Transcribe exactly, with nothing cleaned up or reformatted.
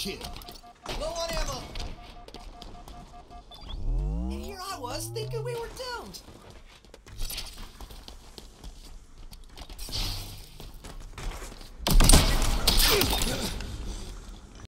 kill. Low on ammo. And here I was thinking we were doomed.